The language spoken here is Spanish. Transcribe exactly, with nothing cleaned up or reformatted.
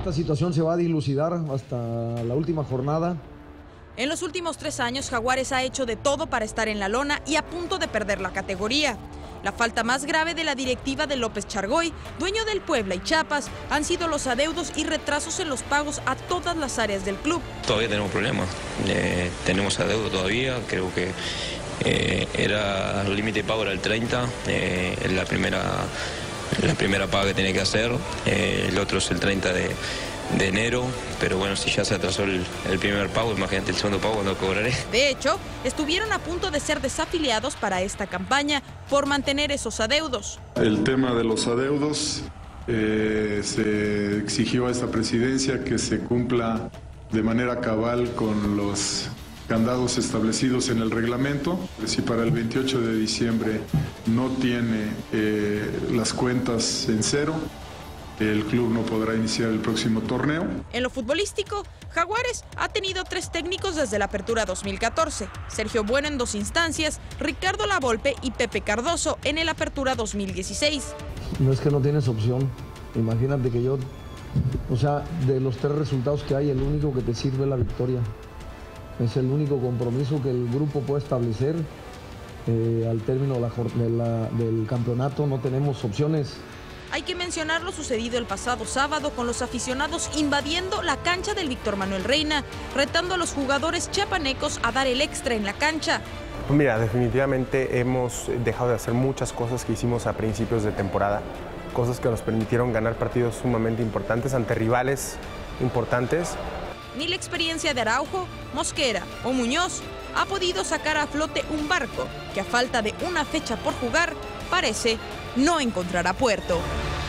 Esta situación se va a dilucidar hasta la última jornada. En los últimos tres años, Jaguares ha hecho de todo para estar en la lona y a punto de perder la categoría. La falta más grave de la directiva de López Chargoy, dueño del Puebla y Chiapas, han sido los adeudos y retrasos en los pagos a todas las áreas del club. Todavía tenemos problemas, eh, tenemos adeudo todavía, creo que eh, era el límite de pago era el treinta, eh, la primera, la primera paga que tenía que hacer, eh, el otro es el treinta de, de enero, pero bueno, si ya se atrasó el, el primer pago, imagínate el segundo pago cuando cobraré. De hecho, estuvieron a punto de ser desafiliados para esta campaña por mantener esos adeudos. El tema de los adeudos, eh, se exigió a esta presidencia que se cumpla de manera cabal con los candados establecidos en el reglamento. Si para el veintiocho de diciembre no tiene eh, las cuentas en cero, el club no podrá iniciar el próximo torneo. En lo futbolístico, Jaguares ha tenido tres técnicos desde la apertura dos mil catorce. Sergio Bueno en dos instancias, Ricardo Lavolpe y Pepe Cardoso en el apertura dos mil dieciséis. No es que no tienes opción. Imagínate que yo, o sea, de los tres resultados que hay, el único que te sirve es la victoria. Es el único compromiso que el grupo puede establecer. Eh, al término de la, de la, del campeonato no tenemos opciones. Hay que mencionar lo sucedido el pasado sábado con los aficionados invadiendo la cancha del Víctor Manuel Reina, retando a los jugadores chiapanecos a dar el extra en la cancha. Pues mira, definitivamente hemos dejado de hacer muchas cosas que hicimos a principios de temporada, cosas que nos permitieron ganar partidos sumamente importantes ante rivales importantes. Ni la experiencia de Araujo, Mosquera o Muñoz ha podido sacar a flote un barco que a falta de una fecha por jugar parece no encontrará puerto.